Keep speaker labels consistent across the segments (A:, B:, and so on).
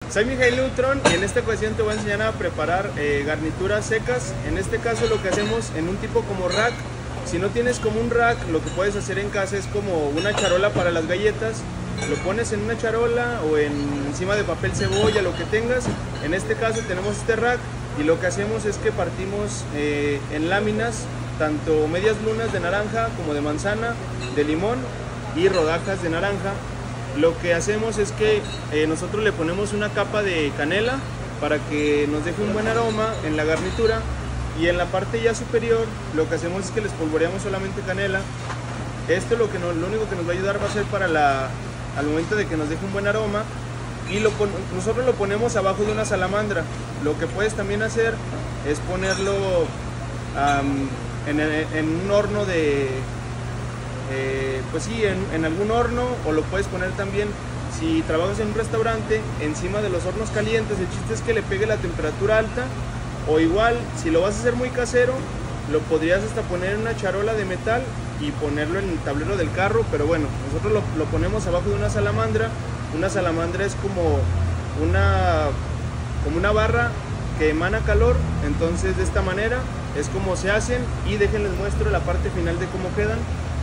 A: Soy Mijail Neutrón y en esta ocasión te voy a enseñar a preparar garnituras secas. En este caso lo que hacemos en un tipo como rack. Si no tienes como un rack, lo que puedes hacer en casa es como una charola para las galletas. Lo pones en una charola o encima de papel cebolla, lo que tengas. En este caso tenemos este rack y lo que hacemos es que partimos en láminas tanto medias lunas de naranja como de manzana, de limón y rodajas de naranja. Lo que hacemos es que nosotros le ponemos una capa de canela para que nos deje un buen aroma en la garnitura, y en la parte ya superior lo que hacemos es que les polvoreamos solamente canela. Esto lo único que nos va a ayudar va a ser para al momento de que nos deje un buen aroma, y nosotros lo ponemos abajo de una salamandra. Lo que puedes también hacer es ponerlo en un horno pues sí, en algún horno, o lo puedes poner también, si trabajas en un restaurante, encima de los hornos calientes. El chiste es que le pegue la temperatura alta, o igual, si lo vas a hacer muy casero, lo podrías hasta poner en una charola de metal y ponerlo en el tablero del carro. Pero bueno, nosotros lo ponemos abajo de una salamandra. Una salamandra es como una barra que emana calor. Entonces de esta manera es como se hacen, y déjenles muestro la parte final de cómo quedan.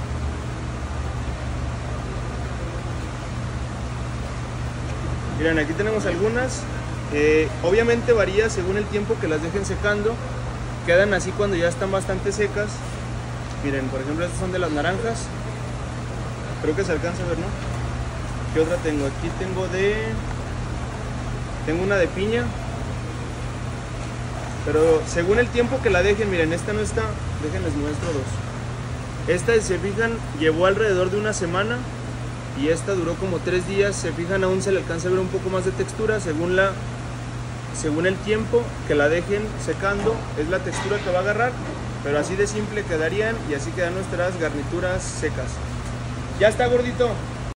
A: Miren, aquí tenemos algunas. Obviamente varía según el tiempo que las dejen secando. Quedan así cuando ya están bastante secas. Miren, por ejemplo, estas son de las naranjas. Creo que se alcanza a ver, ¿no? ¿Qué otra tengo? Aquí tengo una de piña. Pero según el tiempo que la dejen, miren, esta no está. Déjenles muestro dos. Esta, si se fijan, llevó alrededor de una semana. Y esta duró como 3 días. Se fijan, aún se le alcanza a ver un poco más de textura. Según el tiempo que la dejen secando, es la textura que va a agarrar. Pero así de simple quedarían, y así quedan nuestras garnituras secas. Ya está, gordito.